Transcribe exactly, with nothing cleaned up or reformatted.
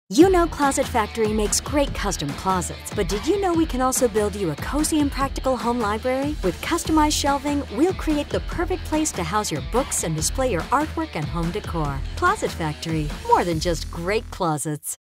You know Closet Factory makes great custom closets, but did you know we can also build you a cozy and practical home library? With customized shelving, we'll create the perfect place to house your books and display your artwork and home decor. Closet Factory, more than just great closets.